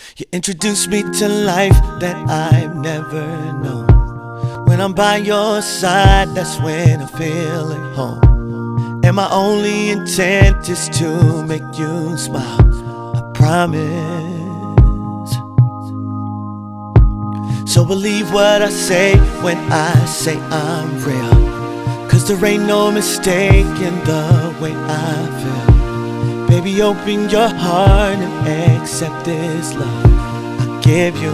You introduce me to life that I've never known. When I'm by your side, that's when I feel at home. And my only intent is to make you smile, I promise. So believe what I say when I say I'm real, 'cause there ain't no mistaking the way I feel. Baby, open your heart and accept this love I give you.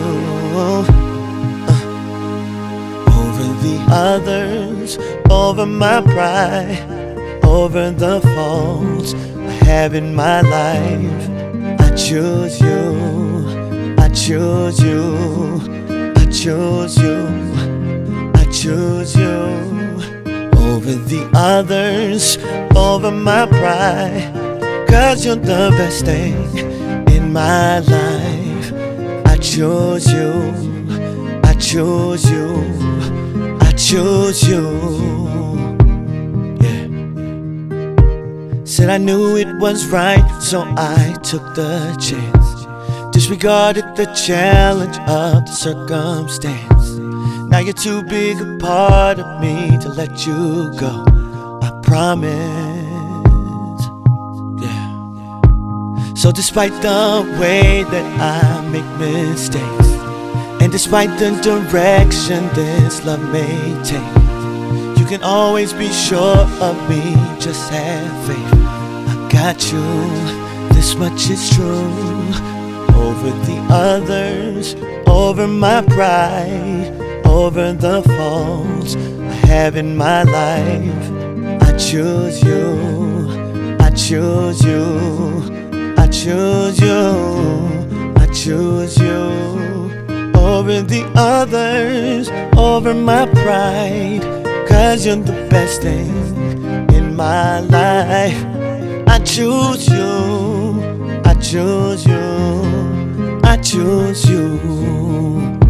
Over the others, over my pride, over the faults I have in my life, I choose you, I choose you, I choose you, I choose you. Over the others, over my pride, 'cause you're the best thing in my life. I choose you, I choose you, I choose you. Yeah. Said I knew it was right, so I took the chance. Disregarded the challenge of the circumstance. Now you're too big a part of me to let you go, I promise. Yeah. So despite the way that I make mistakes, and despite the direction this love may take, you can always be sure of me, just have faith. I got you, this much is true. Over the others, over my pride, over the faults I have in my life, I choose you, I choose you, I choose you, I choose you. Over the others, over my pride, 'cause you're the best thing in my life. I choose you, I choose you, I choose you.